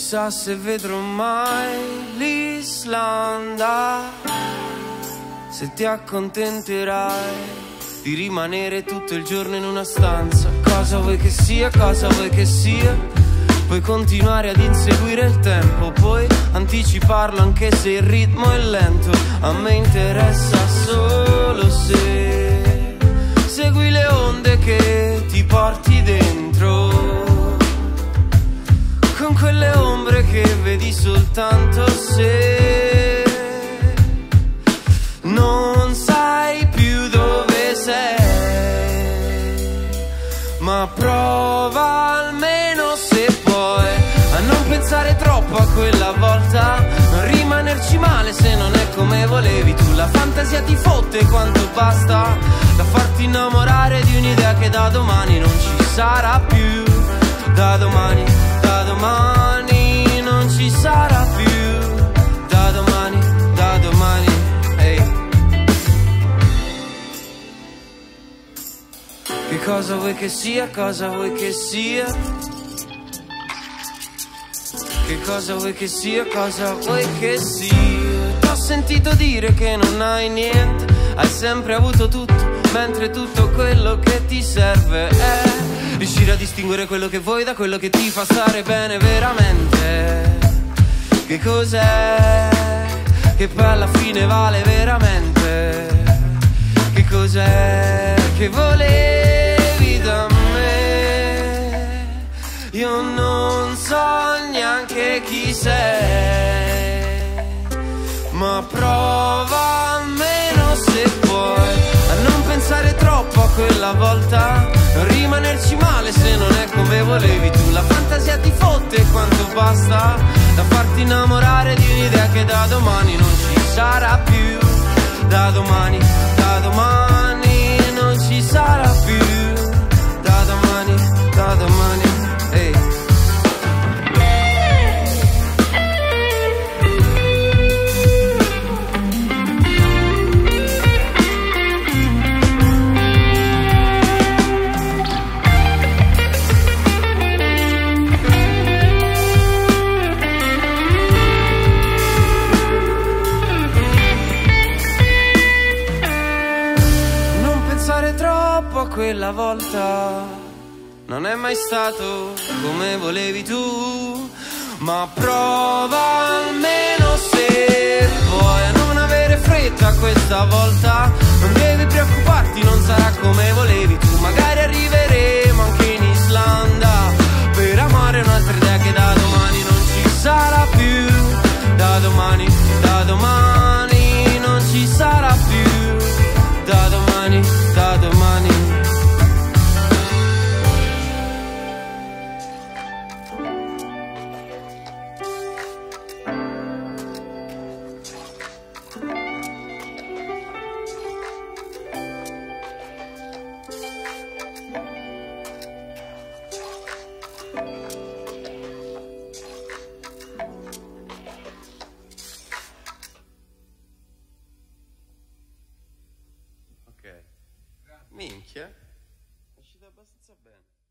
Chissà se vedrò mai l'Islanda, se ti accontenterai di rimanere tutto il giorno in una stanza. Cosa vuoi che sia, cosa vuoi che sia? Puoi continuare ad inseguire il tempo, puoi anticiparlo anche se il ritmo è lento. A me interessa solo se segui le onde che ti porti dentro, con quelle ombre che vedi soltanto se non sai più dove sei. Ma prova almeno, se puoi, a non pensare troppo a quella volta, non rimanerci male se non è come volevi tu. La fantasia ti fotte quanto basta da farti innamorare di un'idea che da domani non ci sarà più. Da domani non ci sarà più. Da domani, ehi. Che cosa vuoi che sia, cosa vuoi che sia? Che cosa vuoi che sia, cosa vuoi che sia? T'ho sentito dire che non hai niente, hai sempre avuto tutto, mentre tutto quello che ti serve è riuscire a distinguere quello che vuoi da quello che ti fa stare bene veramente. Che cos'è che poi alla fine vale veramente? Che cos'è che volevi da me? Io non so neanche chi sei, ma prova almeno, se puoi, a non pensare troppo a quella volta, non rimanerci male se non è come volevi tu. La fantasia ti fotte quanto basta da farti innamorare di un'idea che da domani non ci sarà più. Da domani non ci sarà più. Da domani, ehi. A quella volta non è mai stato come volevi tu, ma prova almeno, se vuoi, a non avere fretta questa volta. Non devi preoccuparti, non sarà come volevi tu. Magari arriveremo anche in Islanda per amare un'altra idea che da domani non ci sarà più. Da domani non ci sarà più. Da domani minchia, è uscita abbastanza bene.